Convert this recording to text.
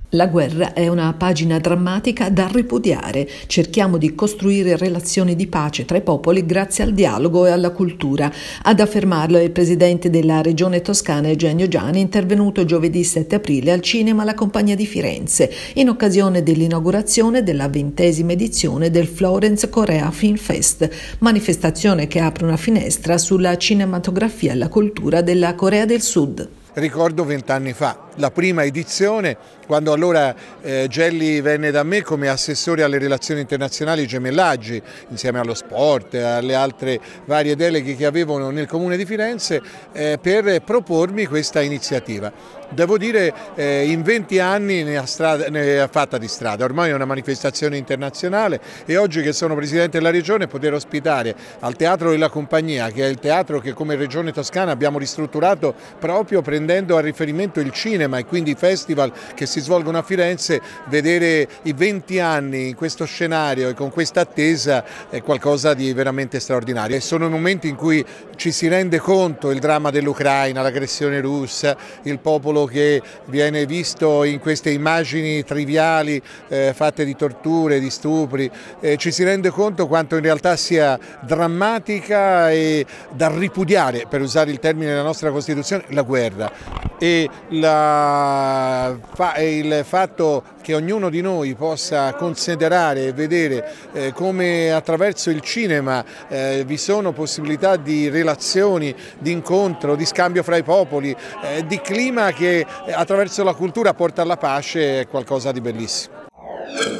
La guerra è una pagina drammatica da ripudiare. Cerchiamo di costruire relazioni di pace tra i popoli grazie al dialogo e alla cultura. Ad affermarlo è il presidente della regione toscana Eugenio Giani, intervenuto giovedì 7 aprile al cinema La Compagnia di Firenze, in occasione dell'inaugurazione della 20ª edizione del Florence Korea Film Fest, manifestazione che apre una finestra sulla cinematografia e la cultura della Corea del Sud. Ricordo 20 anni fa, la prima edizione, quando allora Gelli venne da me come assessore alle relazioni internazionali gemellaggi, insieme allo sport e alle altre varie deleghe che avevano nel Comune di Firenze, per propormi questa iniziativa. Devo dire, in 20 anni ne ha fatta di strada, ormai è una manifestazione internazionale e oggi che sono Presidente della Regione poter ospitare al Teatro della Compagnia, che è il teatro che come Regione Toscana abbiamo ristrutturato proprio prendendo a riferimento il cinema e quindi i festival che si svolgono a Firenze, vedere i 20 anni in questo scenario e con questa attesa è qualcosa di veramente straordinario. E sono i momenti in cui ci si rende conto il dramma dell'Ucraina, l'aggressione russa, il popolo che viene visto in queste immagini triviali fatte di torture, di stupri, ci si rende conto quanto in realtà sia drammatica e da ripudiare, per usare il termine della nostra Costituzione, la guerra. E il fatto che ognuno di noi possa considerare e vedere come attraverso il cinema vi sono possibilità di relazioni, di incontro, di scambio fra i popoli, di clima che attraverso la cultura porta alla pace è qualcosa di bellissimo.